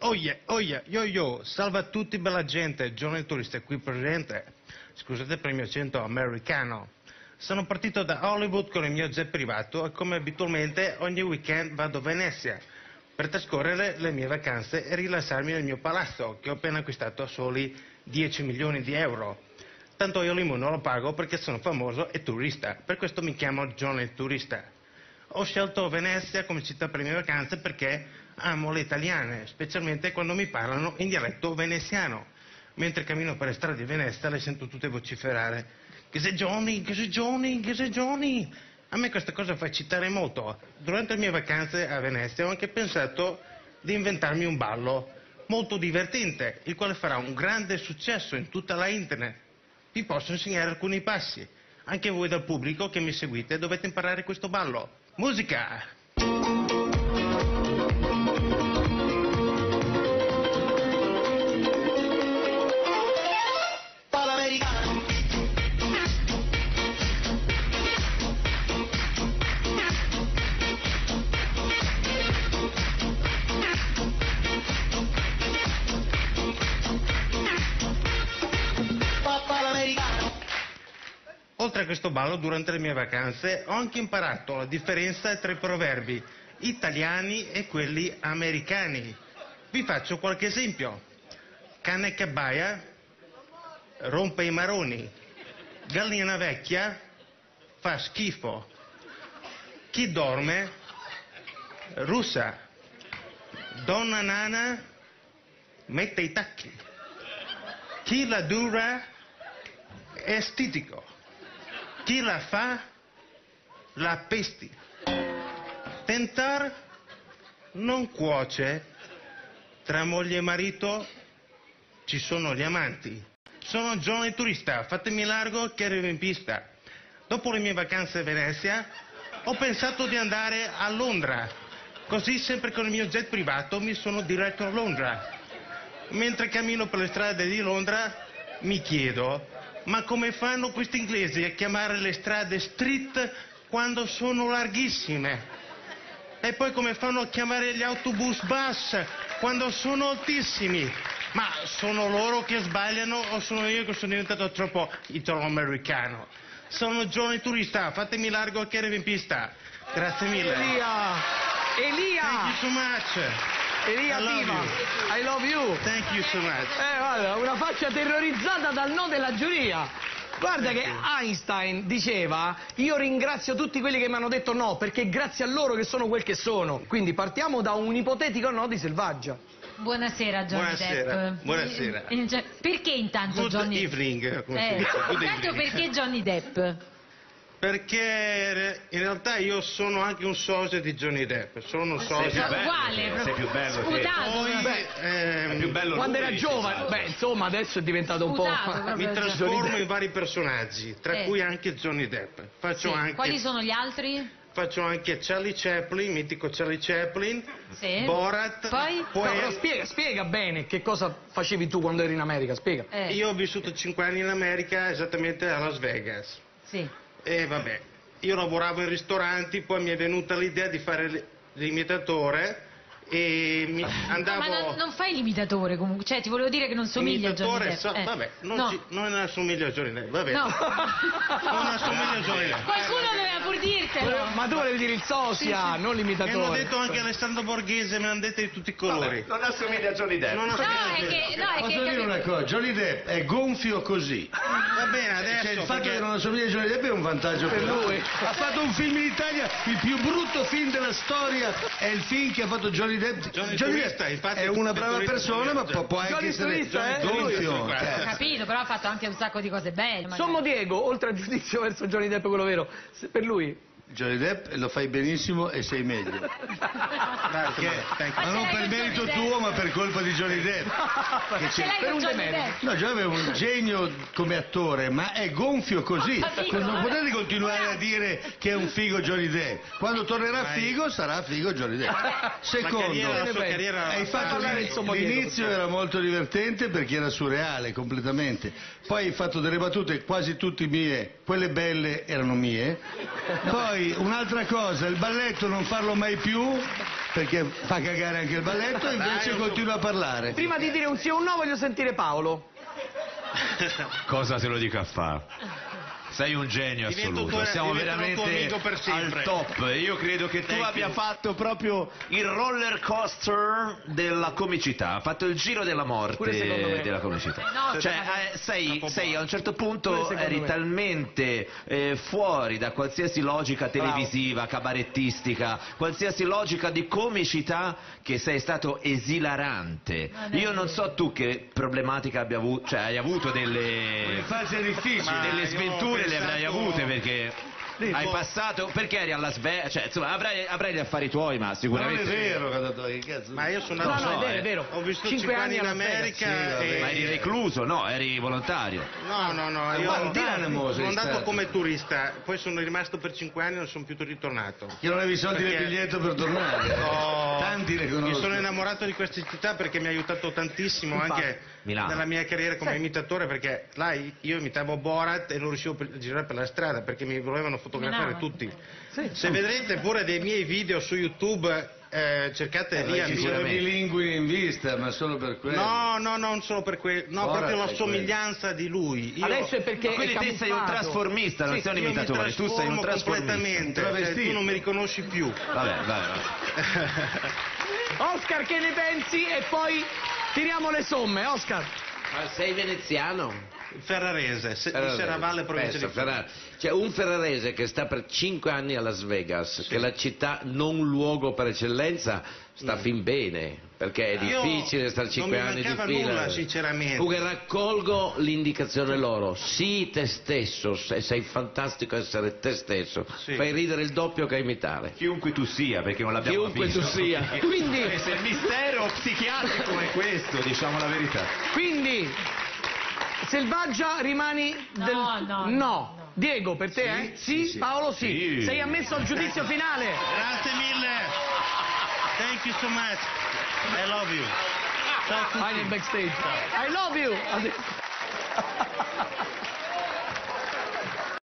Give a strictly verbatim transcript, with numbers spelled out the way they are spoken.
oh yeah, oh yeah, yo yo, salve a tutti bella gente, Johnny il turista qui presente. Scusate per il mio accento americano. Sono partito da Hollywood con il mio jet privato e come abitualmente ogni weekend vado a Venezia per trascorrere le mie vacanze e rilassarmi nel mio palazzo che ho appena acquistato a soli dieci milioni di euro. Tanto io l'immo non lo pago perché sono famoso e turista, per questo mi chiamo Johnny il turista. Ho scelto Venezia come città per le mie vacanze perché amo le italiane, specialmente quando mi parlano in dialetto veneziano. Mentre cammino per le strade di Venezia le sento tutte vociferare: che sei Johnny, che sei Johnny, che sei Johnny. A me questa cosa fa eccitare molto. Durante le mie vacanze a Venezia ho anche pensato di inventarmi un ballo molto divertente, il quale farà un grande successo in tutta la internet. Vi posso insegnare alcuni passi. Anche voi dal pubblico che mi seguite dovete imparare questo ballo. Musica! Oltre a questo ballo, durante le mie vacanze ho anche imparato la differenza tra i proverbi italiani e quelli americani. Vi faccio qualche esempio. Cane che abbaia rompe i maroni. Gallina vecchia fa schifo. Chi dorme russa. Donna nana mette i tacchi. Chi la dura è stitico. Chi la fa, la pesti. Tentar non cuoce. Tra moglie e marito ci sono gli amanti. Sono Johnny turista, fatemi largo che arrivo in pista. Dopo le mie vacanze a Venezia ho pensato di andare a Londra. Così, sempre con il mio jet privato, mi sono diretto a Londra. Mentre cammino per le strade di Londra mi chiedo: ma come fanno questi inglesi a chiamare le strade street quando sono larghissime? E poi come fanno a chiamare gli autobus bus quando sono altissimi? Ma sono loro che sbagliano o sono io che sono diventato troppo italo-americano? Sono Johnny turista, fatemi largo che arrivo in pista. Grazie mille. Elia! Elia! Thank you so much. Elia I love Pima, you. I love you. Thank you so much. Eh, guarda, una faccia terrorizzata dal no della giuria. Guarda che Einstein diceva: io ringrazio tutti quelli che mi hanno detto no, perché è grazie a loro che sono quel che sono. Quindi partiamo da un ipotetico no di Selvaggia. Buonasera Johnny Buonasera. Depp. Buonasera. Eh, cioè, perché intanto Good Johnny evening, come si eh, dice. Good intanto evening. perché Johnny Depp? Perché in realtà io sono anche un sosia di Johnny Depp, sono un sosia. Sei uguale, sei più bello, sì. sputato. Poi, proprio. ehm, È più bello Quando lui, era sì, giovane, esatto. beh, insomma, adesso è diventato un po'. Sputato, proprio. mi trasformo in vari personaggi, tra Eh. cui anche Johnny Depp. Faccio Sì. anche, Quali sono gli altri? faccio anche Charlie Chaplin, mitico Charlie Chaplin, Sì. Borat. Poi? No, poi però spiega, spiega bene che cosa facevi tu quando eri in America, spiega. Eh, io ho vissuto cinque anni in America, esattamente a Las Vegas. sì. E vabbè, io lavoravo in ristoranti, poi mi è venuta l'idea di fare l- l'imitatore e mi andavo... No, ma non, non fai l'imitatore comunque, cioè ti volevo dire che non somiglia a Johnny Imitatore, Depp. so- eh. vabbè, non, no. ci- non assomiglia a Johnny Depp, vabbè. No. Non assomiglia a Johnny Depp. Qualcuno doveva pur dirtelo. Ma tu volevi dire il sosia, non Mi hanno l'imitatore. detto anche Alessandro Borghese, me l'hanno detto di tutti i colori. Non assomiglia a Johnny Depp. Non No, assomiglia a è Johnny Depp. che, no, è Posso che dire una capito. cosa? Johnny Depp è gonfio così. Va bene, adesso... Cioè, il fatto perché- che non assomiglia a Johnny Depp è un vantaggio per lui. Ha fatto un film in Italia, il più brutto film della storia è il film che ha fatto Johnny Depp. Johnny Johnny Turista, Depp infatti, è una Johnny brava Turista, persona, ma può, può anche Johnny essere Turista, eh? gonfio. Johnny Turista, cioè. Ho capito, però ha fatto anche un sacco di cose belle. magari. Sommo Diego, oltre al giudizio verso Johnny Depp, quello vero, se- per lui. Johnny Depp lo fai benissimo e sei meglio. Perché? Thank Ma you. non ce l'hai per con merito Johnny tuo, Depp? ma per colpa di Johnny Depp. Che Ce c'è- l'hai per con un Johnny demerito. Depp? No, Johnny aveva un genio come attore, ma è gonfio così. Ho capito, Non vabbè. potete continuare a dire che è un figo Johnny Depp. Quando tornerà Vai. figo, sarà figo Johnny Depp. Secondo, carriera- la sua pensi? carriera... hai fatto parlare l'ini- del Sommo Diego, l'inizio era molto divertente perché era surreale completamente. Poi hai fatto delle battute quasi tutte mie, quelle belle erano mie. Poi un'altra cosa, il balletto non farlo mai più perché fa cagare anche il balletto, invece Dai, continua a parlare. Prima di dire un sì o un no voglio sentire Paolo. Cosa te lo dico a fare? Sei un genio Divento assoluto, tuo- siamo divento tuo veramente amico per al sempre. top. Io credo che tu Thank abbia you. fatto proprio il roller coaster della comicità, ha fatto il giro della morte Pure secondo me. della comicità. No, Cioè, eh, sei, sei a un certo Pure punto secondo eri me. talmente eh, fuori da qualsiasi logica televisiva, cabarettistica, qualsiasi logica di comicità che sei stato esilarante. Non è Io non vero. so tu che problematica abbia avuto, cioè hai avuto delle L'infanzia è difficile. Ma delle io sventure ho le avrai pensato- avute perché hai boh. passato, perché eri alla Sve, cioè insomma avrai, avrai gli affari tuoi, ma Non sicuramente è vero, Catato, che cazzo. Ma io sono No, andato... no, è so, vero, eh. è vero. Ho vissuto Cinque cinque anni in a Las Vegas. America Sì, vabbè. e... ma eri recluso, no, eri volontario. No, no, no, io Guantanamo sei sono andato stato. come turista, poi sono rimasto per cinque anni e non sono più ritornato. Che non avevi i soldi del Perché- biglietto per tornare. Ho- Tanti ne Mi conosco. sono innamorato di questa città perché mi ha aiutato tantissimo Infatti. anche Milano. nella mia carriera come Sì. imitatore, perché là io imitavo Borat e non riuscivo per- a girare per la strada perché mi volevano fotografare Milano. tutti. Sì. Se vedrete pure dei miei video su YouTube, eh, cercate lì a Ci sono sicuramente. bilingui in vista, ma solo per quello. No, no, non solo per quello, no, Borat proprio la è somiglianza di lui. Io- Adesso è perché Ma quindi è te sei un camuffato. trasformista, non Sì, sei un io mi imitatore, tu sei un trasformo trasformista. completamente, cioè, Travestito. tu non mi riconosci più. Vabbè, vabbè, vabbè. Oscar, che ne pensi? E poi tiriamo le somme. Oscar. Ma sei veneziano? Ferrarese, se, di Ferrarese, Serravalle, provincia pensa, di Ferrara. Ferrara. Cioè un ferrarese che sta per cinque anni a Las Vegas, che è la città non luogo per eccellenza, sta fin bene, perché è Mm. Io difficile stare cinque non mi anni di mancava fila. nulla, sinceramente. Comunque raccolgo l'indicazione loro, sii te stesso, sei, sei fantastico essere te stesso, Sì. fai ridere il doppio che imitare. Chiunque tu sia, perché non l'abbiamo Chiunque visto. tu sia. Quindi, Se il mistero psichiatrico è questo, diciamo la verità. quindi, Selvaggia rimani del... No, no, no. Diego, per te, eh? Sì? Paolo, sì. Sì. Sei ammesso al giudizio finale. Grazie mille. Thank you so much. I love you. Ciao a tutti. Vai nel backstage. I love you.